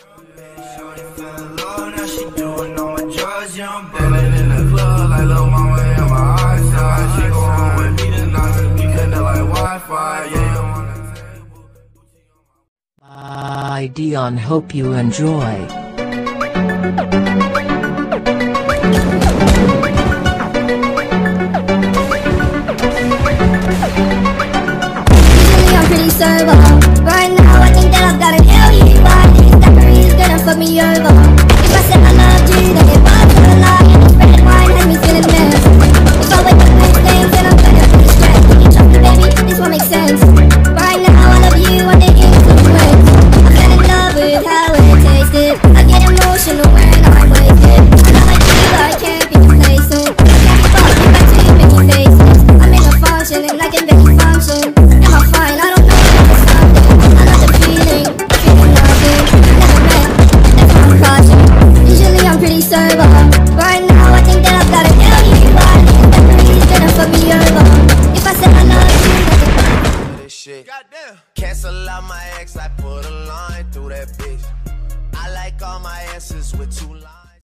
Shorty fell in love, now she doing all my drugs. Young ballin' in the club like lil' mama in my eyesight. She go home with me tonight, we connect like Wi-Fi. Yeah, I'm on the table. Bye Dion, hope you enjoy. Pretty sober. Right now I think that I've gotta tell you why this daiquiri is gonna fuck me over. If I said I loved you, then it was a lie. And this red wine has me feeling nervous. If I wake up with things, then I'm gonna be stressed. If you trust me, baby, this won't make sense. Right now I love you under influence. I fell in love with how it tasted. I get emotional when I'm wasted. And I like you, I can't be complacent. Can't fuck you back to your pretty faces. I'm in a function and I can barely function. Am I fine? I don't know. Usually I'm pretty sober. Right now I think that I've gotta tell you why this daiquiri is gonna fuck me over. If I said I love you, this shit. Goddamn. Cancel out my ex, I put a line through that bitch. I like all my answers with 2 lines.